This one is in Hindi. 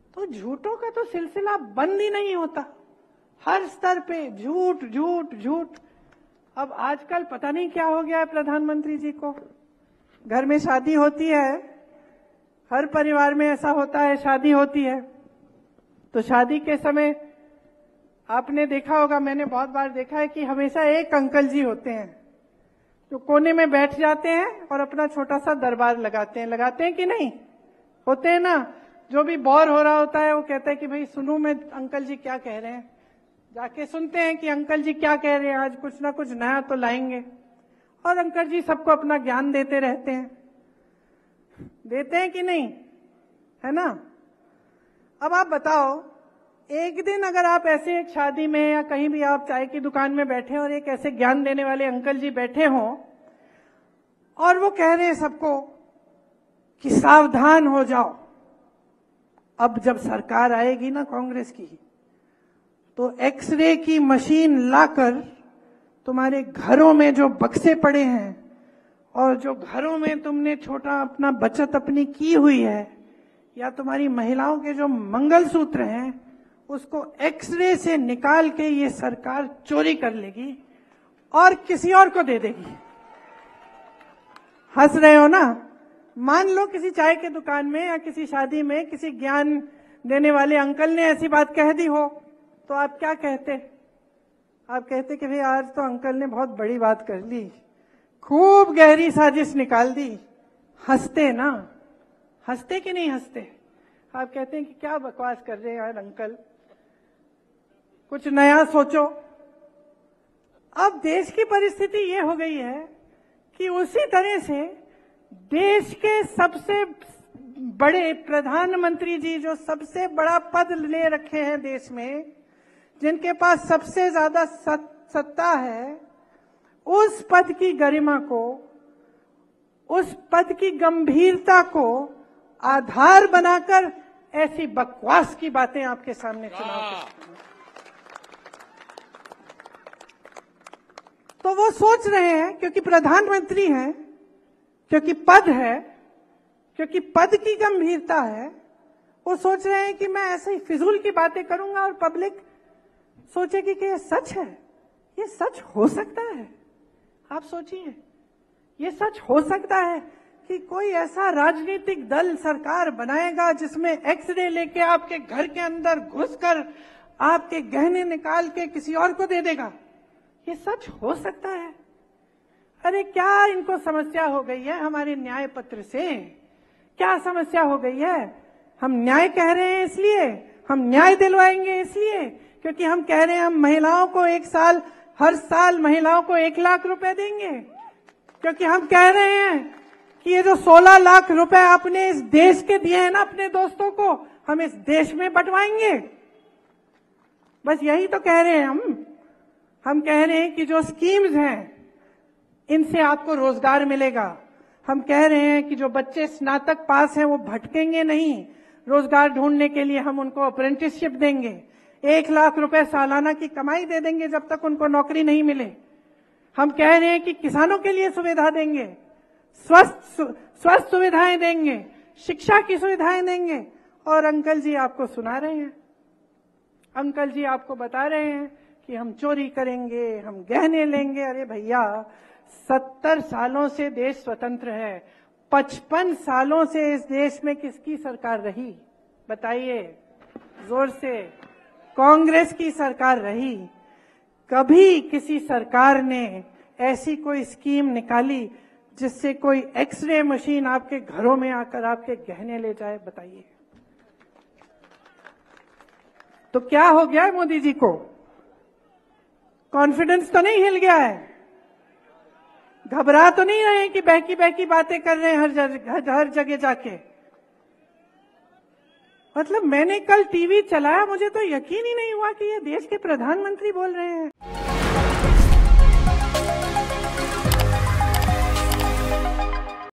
तो झूठों का तो सिलसिला बंद ही नहीं होता, हर स्तर पे झूठ झूठ झूठ। अब आजकल पता नहीं क्या हो गया है प्रधानमंत्री जी को। घर में शादी होती है, हर परिवार में ऐसा होता है, शादी होती है तो शादी के समय आपने देखा होगा, मैंने बहुत बार देखा है कि हमेशा एक अंकल जी होते हैं जो कोने में बैठ जाते हैं और अपना छोटा सा दरबार लगाते हैं कि नहीं? होते हैं ना। जो भी बोर हो रहा होता है वो कहता है कि भाई सुनूं मैं अंकल जी क्या कह रहे हैं। जाके सुनते हैं कि अंकल जी क्या कह रहे हैं, आज कुछ ना कुछ नया तो लाएंगे। और अंकल जी सबको अपना ज्ञान देते रहते हैं, देते हैं कि नहीं, है ना? अब आप बताओ, एक दिन अगर आप ऐसे एक शादी में या कहीं भी आप चाय की दुकान में बैठे और एक ऐसे ज्ञान देने वाले अंकल जी बैठे हों और वो कह रहे हैं सबको कि सावधान हो जाओ, अब जब सरकार आएगी ना कांग्रेस की तो एक्सरे की मशीन लाकर तुम्हारे घरों में जो बक्से पड़े हैं और जो घरों में तुमने छोटा अपना बचत अपनी की हुई है या तुम्हारी महिलाओं के जो मंगलसूत्र हैं उसको एक्सरे से निकाल के ये सरकार चोरी कर लेगी और किसी और को दे देगी। हंस रहे हो ना? मान लो किसी चाय के दुकान में या किसी शादी में किसी ज्ञान देने वाले अंकल ने ऐसी बात कह दी हो तो आप क्या कहते? आप कहते कि भाई आज तो अंकल ने बहुत बड़ी बात कर ली, खूब गहरी साजिश निकाल दी। हंसते ना? हंसते कि नहीं हंसते? आप कहते हैं कि क्या बकवास कर रहे हैं यार अंकल, कुछ नया सोचो। अब देश की परिस्थिति ये हो गई है कि उसी तरह से देश के सबसे बड़े प्रधानमंत्री जी जो सबसे बड़ा पद ले रखे हैं देश में, जिनके पास सबसे ज्यादा सत्ता है, उस पद की गरिमा को, उस पद की गंभीरता को आधार बनाकर ऐसी बकवास की बातें आपके सामने चुनाव के। तो वो सोच रहे हैं क्योंकि प्रधानमंत्री हैं, क्योंकि पद है, क्योंकि पद की गंभीरता है, वो सोच रहे हैं कि मैं ऐसे ही फिजूल की बातें करूंगा और पब्लिक सोचेगी कि ये सच है। ये सच हो सकता है? आप सोचिए, ये सच हो सकता है कि कोई ऐसा राजनीतिक दल सरकार बनाएगा जिसमें एक्सरे लेके आपके घर के अंदर घुसकर आपके गहने निकाल के किसी और को दे देगा? ये सच हो सकता है? अरे क्या इनको समस्या हो गई है हमारे न्याय पत्र से? क्या समस्या हो गई है? हम न्याय कह रहे हैं इसलिए, हम न्याय दिलवाएंगे इसलिए क्योंकि हम कह रहे हैं हम महिलाओं को हर साल महिलाओं को 1 लाख रुपए देंगे, क्योंकि हम कह रहे हैं कि ये जो 16 लाख रुपए आपने इस देश के दिए हैं ना अपने दोस्तों को, हम इस देश में बंटवाएंगे। बस यही तो कह रहे हैं हम कह रहे हैं कि जो स्कीम्स हैं इनसे आपको रोजगार मिलेगा। हम कह रहे हैं कि जो बच्चे स्नातक पास हैं वो भटकेंगे नहीं, रोजगार ढूंढने के लिए हम उनको अप्रेंटिसशिप देंगे, 1 लाख रुपए सालाना की कमाई दे देंगे जब तक उनको नौकरी नहीं मिले। हम कह रहे हैं कि किसानों के लिए सुविधा देंगे, स्वस्थ सुविधाएं देंगे, शिक्षा की सुविधाएं देंगे। और अंकल जी आपको सुना रहे हैं, अंकल जी आपको बता रहे हैं कि हम चोरी करेंगे, हम गहने लेंगे। अरे भैया, 70 सालों से देश स्वतंत्र है, 55 सालों से इस देश में किसकी सरकार रही? बताइए जोर से। कांग्रेस की सरकार रही। कभी किसी सरकार ने ऐसी कोई स्कीम निकाली जिससे कोई एक्सरे मशीन आपके घरों में आकर आपके गहने ले जाए? बताइए। तो क्या हो गया है मोदी जी को? कॉन्फिडेंस तो नहीं हिल गया है? घबरा तो नहीं रहे कि बहकी बहकी बातें कर रहे हैं हर जगह जाके? मतलब मैंने कल टीवी चलाया, मुझे तो यकीन ही नहीं हुआ कि ये देश के प्रधानमंत्री बोल रहे हैं।